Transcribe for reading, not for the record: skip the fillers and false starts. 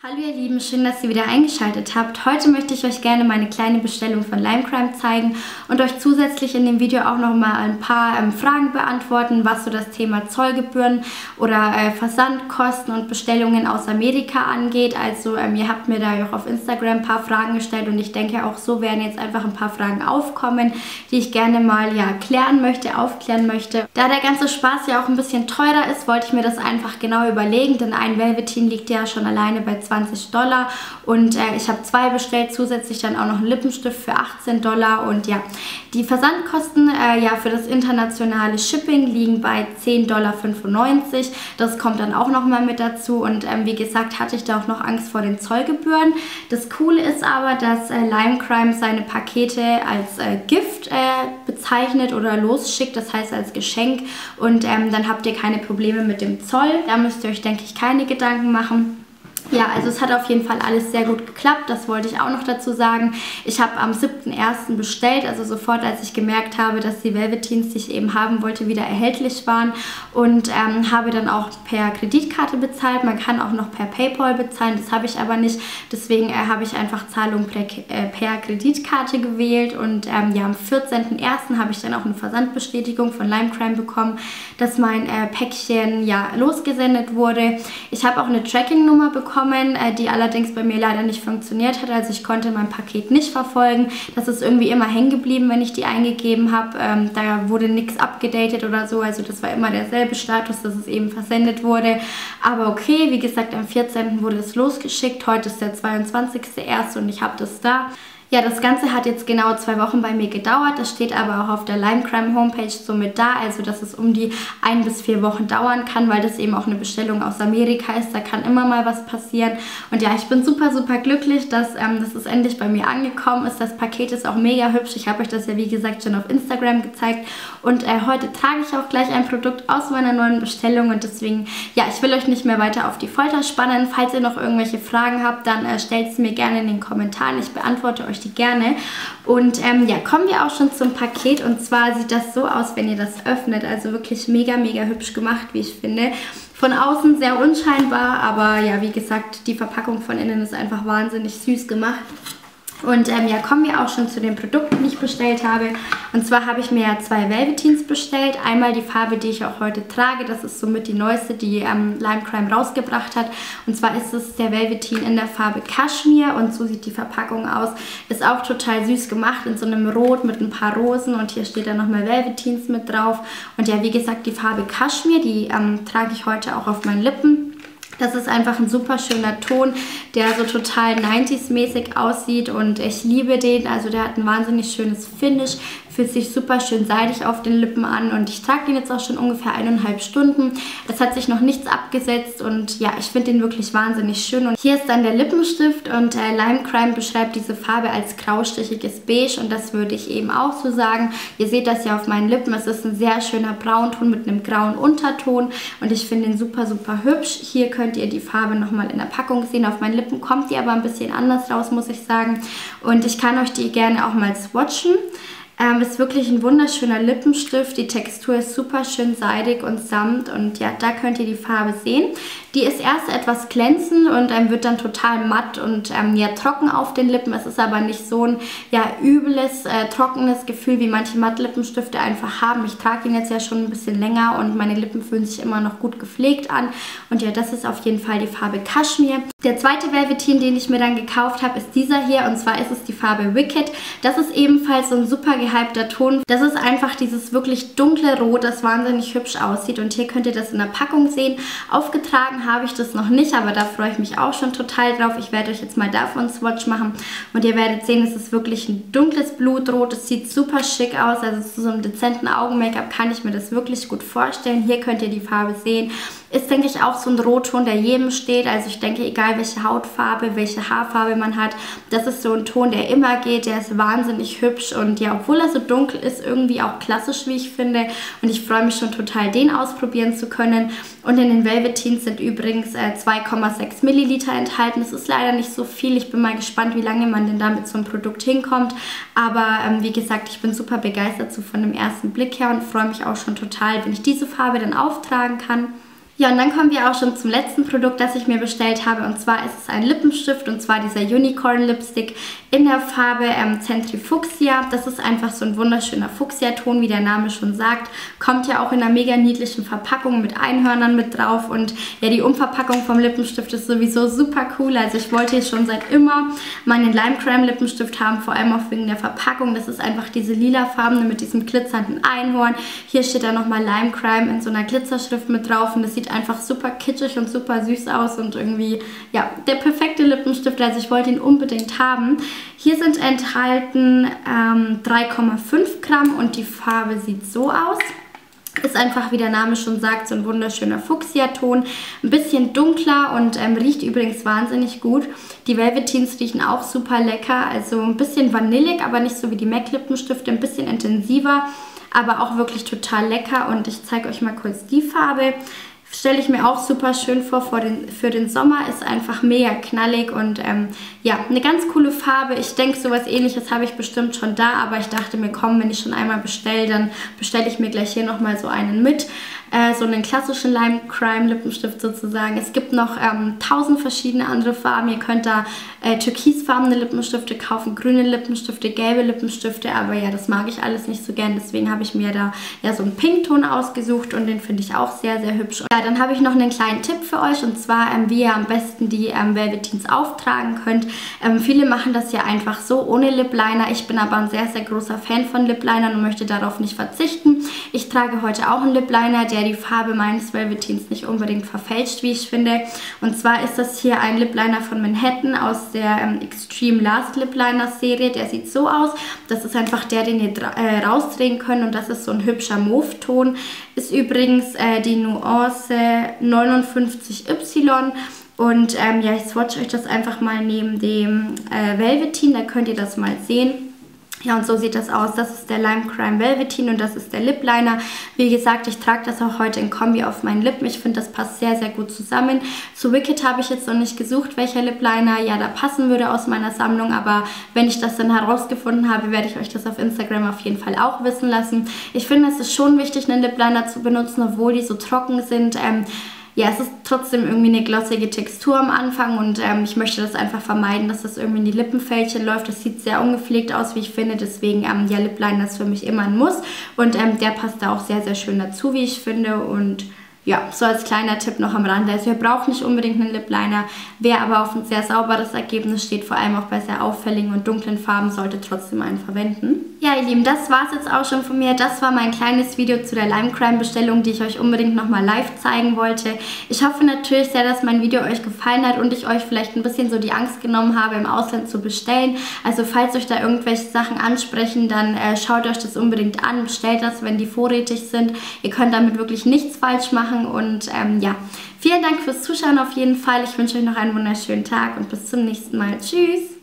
Hallo ihr Lieben, schön, dass ihr wieder eingeschaltet habt. Heute möchte ich euch gerne meine kleine Bestellung von Limecrime zeigen und euch zusätzlich in dem Video auch nochmal ein paar Fragen beantworten, was so das Thema Zollgebühren oder Versandkosten und Bestellungen aus Amerika angeht. Also ihr habt mir da ja auch auf Instagram ein paar Fragen gestellt und ich denke auch so werden jetzt einfach ein paar Fragen aufkommen, die ich gerne mal klären möchte, aufklären möchte. Da der ganze Spaß ja auch ein bisschen teurer ist, wollte ich mir das einfach genau überlegen, denn ein Velveteen liegt ja schon alleine bei $20 und ich habe 2 bestellt, zusätzlich dann auch noch einen Lippenstift für $18 und ja, die Versandkosten für das internationale Shipping liegen bei $10,95. Das kommt dann auch nochmal mit dazu und wie gesagt hatte ich da auch noch Angst vor den Zollgebühren. Das Coole ist aber, dass Limecrime seine Pakete als Gift bezeichnet oder losschickt, das heißt als Geschenk und dann habt ihr keine Probleme mit dem Zoll. Da müsst ihr euch, denke ich, keine Gedanken machen. Ja, also es hat auf jeden Fall alles sehr gut geklappt, das wollte ich auch noch dazu sagen. Ich habe am 7.1. bestellt, also sofort als ich gemerkt habe, dass die Velveteens, die ich eben haben wollte, wieder erhältlich waren und habe dann auch per Kreditkarte bezahlt. Man kann auch noch per PayPal bezahlen, das habe ich aber nicht, deswegen habe ich einfach Zahlung per Kreditkarte gewählt und ja, am 14.1. habe ich dann auch eine Versandbestätigung von Limecrime bekommen, dass mein Päckchen losgesendet wurde. Ich habe auch eine Tracking-Nummer bekommen, die allerdings bei mir leider nicht funktioniert hat. Also ich konnte mein Paket nicht verfolgen. Das ist irgendwie immer hängen geblieben, wenn ich die eingegeben habe. Da wurde nichts abgedatet oder so. Also das war immer derselbe Status, dass es eben versendet wurde. Aber okay, wie gesagt, am 14. wurde es losgeschickt. Heute ist der 22.01. und ich habe das da. Ja, das Ganze hat jetzt genau 2 Wochen bei mir gedauert. Das steht aber auch auf der Limecrime Homepage so mit da, also dass es um die 1 bis 4 Wochen dauern kann, weil das eben auch eine Bestellung aus Amerika ist. Da kann immer mal was passieren. Und ja, ich bin super, super glücklich, dass das endlich bei mir angekommen ist. Das Paket ist auch mega hübsch. Ich habe euch das ja, wie gesagt, schon auf Instagram gezeigt. Und heute trage ich auch gleich ein Produkt aus meiner neuen Bestellung. Und deswegen, ja, ich will euch nicht mehr weiter auf die Folter spannen. Falls ihr noch irgendwelche Fragen habt, dann stellt es mir gerne in den Kommentaren. Ich beantworte euch die gerne. Und ja, kommen wir auch schon zum Paket und zwar sieht das so aus, wenn ihr das öffnet, also wirklich mega, mega hübsch gemacht, wie ich finde. Von außen sehr unscheinbar, aber ja, wie gesagt, die Verpackung von innen ist einfach wahnsinnig süß gemacht. Und ja, kommen wir auch schon zu den Produkten, die ich bestellt habe. Und zwar habe ich mir ja 2 Velveteens bestellt. Einmal die Farbe, die ich auch heute trage. Das ist somit die neueste, die Limecrime rausgebracht hat. Und zwar ist es der Velveteen in der Farbe Kaschmir. Und so sieht die Verpackung aus. Ist auch total süß gemacht in so einem Rot mit ein paar Rosen. Und hier steht dann nochmal Velveteens mit drauf. Und ja, wie gesagt, die Farbe Kaschmir, die trage ich heute auch auf meinen Lippen. Das ist einfach ein super schöner Ton, der so total 90s-mäßig aussieht und ich liebe den. Also der hat ein wahnsinnig schönes Finish, fühlt sich super schön seidig auf den Lippen an und ich trage den jetzt auch schon ungefähr 1,5 Stunden. Es hat sich noch nichts abgesetzt und ja, ich finde den wirklich wahnsinnig schön. Und hier ist dann der Lippenstift und Limecrime beschreibt diese Farbe als graustichiges Beige und das würde ich eben auch so sagen. Ihr seht das ja auf meinen Lippen, es ist ein sehr schöner Braunton mit einem grauen Unterton und ich finde den super, super hübsch. Hier könnt ihr die Farbe nochmal in der Packung sehen. Auf meinen Lippen kommt die aber ein bisschen anders raus, muss ich sagen. Und ich kann euch die gerne auch mal swatchen. Ist wirklich ein wunderschöner Lippenstift. Die Textur ist super schön seidig und samt und ja, da könnt ihr die Farbe sehen. Die ist erst etwas glänzend und wird dann total matt und ja, trocken auf den Lippen. Es ist aber nicht so ein übles, trockenes Gefühl, wie manche Mattlippensstifte einfach haben. Ich trage ihn jetzt ja schon ein bisschen länger und meine Lippen fühlen sich immer noch gut gepflegt an. Und ja, das ist auf jeden Fall die Farbe Kaschmir. Der zweite Velveteen, den ich mir dann gekauft habe, ist dieser hier und zwar ist es die Farbe Wicked. Das ist ebenfalls so ein super gehypter Ton. Das ist einfach dieses wirklich dunkle Rot, das wahnsinnig hübsch aussieht und hier könnt ihr das in der Packung sehen. Aufgetragen habe ich das noch nicht, aber da freue ich mich auch schon total drauf. Ich werde euch jetzt mal davon einen Swatch machen und ihr werdet sehen, es ist wirklich ein dunkles Blutrot. Es sieht super schick aus, also zu so einem dezenten Augen-Make-up kann ich mir das wirklich gut vorstellen. Hier könnt ihr die Farbe sehen. Ist, denke ich, auch so ein Rotton, der jedem steht. Also ich denke, egal welche Hautfarbe, welche Haarfarbe man hat, das ist so ein Ton, der immer geht. Der ist wahnsinnig hübsch und ja, obwohl er so dunkel ist, irgendwie auch klassisch, wie ich finde. Und ich freue mich schon total, den ausprobieren zu können. Und in den Velveteens sind übrigens 2,6 Milliliter enthalten. Das ist leider nicht so viel. Ich bin mal gespannt, wie lange man denn da mit so einem Produkt hinkommt. Aber wie gesagt, ich bin super begeistert so von dem ersten Blick her und freue mich auch schon total, wenn ich diese Farbe dann auftragen kann. Ja, und dann kommen wir auch schon zum letzten Produkt, das ich mir bestellt habe. Und zwar ist es ein Lippenstift, und zwar dieser Unicorn Lipstick in der Farbe Centrifuchsia. Das ist einfach so ein wunderschöner Fuchsia-Ton, wie der Name schon sagt. Kommt ja auch in einer mega niedlichen Verpackung mit Einhörnern mit drauf. Und ja, die Umverpackung vom Lippenstift ist sowieso super cool. Also ich wollte hier schon seit immer meinen Lime Crime Lippenstift haben, vor allem auch wegen der Verpackung. Das ist einfach diese lilafarbene mit diesem glitzernden Einhorn. Hier steht dann nochmal Lime Crime in so einer Glitzerschrift mit drauf, und das sieht einfach super kitschig und super süß aus und irgendwie, ja, der perfekte Lippenstift. Also ich wollte ihn unbedingt haben. Hier sind enthalten 3,5 Gramm und die Farbe sieht so aus. Ist einfach, wie der Name schon sagt, so ein wunderschöner Fuchsia-Ton. Ein bisschen dunkler und riecht übrigens wahnsinnig gut. Die Velvetines riechen auch super lecker. Also ein bisschen vanillig, aber nicht so wie die MAC Lippenstifte. Ein bisschen intensiver, aber auch wirklich total lecker. Und ich zeige euch mal kurz die Farbe. Stelle ich mir auch super schön vor für den Sommer. Ist einfach mega knallig und ja, eine ganz coole Farbe. Ich denke, sowas Ähnliches habe ich bestimmt schon da, aber ich dachte mir, komm, wenn ich schon einmal bestelle, dann bestelle ich mir gleich hier nochmal so einen mit. So einen klassischen Lime Crime Lippenstift sozusagen. Es gibt noch 1000 verschiedene andere Farben. Ihr könnt da türkisfarbene Lippenstifte kaufen, grüne Lippenstifte, gelbe Lippenstifte, aber ja, das mag ich alles nicht so gern. Deswegen habe ich mir da ja so einen Pinkton ausgesucht und den finde ich auch sehr, sehr hübsch. Ja, dann habe ich noch einen kleinen Tipp für euch, und zwar, wie ihr am besten die Velvetines auftragen könnt. Viele machen das ja einfach so, ohne Lip Liner. Ich bin aber ein sehr, sehr großer Fan von Lip Linern und möchte darauf nicht verzichten. Ich trage heute auch einen Lip Liner, der die Farbe meines Velvetines nicht unbedingt verfälscht, wie ich finde. Und zwar ist das hier ein Lip Liner von Manhattan aus der Extreme Last Lip Liner Serie. Der sieht so aus. Das ist einfach der, den ihr rausdrehen könnt, und das ist so ein hübscher Mauve-Ton. Ist übrigens die Nuance 59Y. Und ja, ich swatche euch das einfach mal neben dem Velvetin, da könnt ihr das mal sehen. Ja, und so sieht das aus. Das ist der Lime Crime Velvetin und das ist der Lip Liner. Wie gesagt, ich trage das auch heute in Kombi auf meinen Lippen. Ich finde, das passt sehr, sehr gut zusammen. Zu Wicked habe ich jetzt noch nicht gesucht, welcher Lip Liner ja da passen würde aus meiner Sammlung. Aber wenn ich das dann herausgefunden habe, werde ich euch das auf Instagram auf jeden Fall auch wissen lassen. Ich finde, es ist schon wichtig, einen Lip Liner zu benutzen, obwohl die so trocken sind. Ja, es ist trotzdem irgendwie eine glossige Textur am Anfang, und ich möchte das einfach vermeiden, dass das irgendwie in die Lippenfältchen läuft. Das sieht sehr ungepflegt aus, wie ich finde, deswegen ja, Lip Liner ist für mich immer ein Muss, und der passt da auch sehr, sehr schön dazu, wie ich finde. Und ja, so als kleiner Tipp noch am Rande. Also ihr braucht nicht unbedingt einen Lip Liner, wer aber auf ein sehr sauberes Ergebnis steht, vor allem auch bei sehr auffälligen und dunklen Farben, sollte trotzdem einen verwenden. Ja, ihr Lieben, das war es jetzt auch schon von mir. Das war mein kleines Video zu der Lime Crime Bestellung, die ich euch unbedingt nochmal live zeigen wollte. Ich hoffe natürlich sehr, dass mein Video euch gefallen hat und ich euch vielleicht ein bisschen so die Angst genommen habe, im Ausland zu bestellen. Also falls euch da irgendwelche Sachen ansprechen, dann schaut euch das unbedingt an, bestellt das, wenn die vorrätig sind. Ihr könnt damit wirklich nichts falsch machen, und ja, vielen Dank fürs Zuschauen auf jeden Fall. Ich wünsche euch noch einen wunderschönen Tag und bis zum nächsten Mal. Tschüss!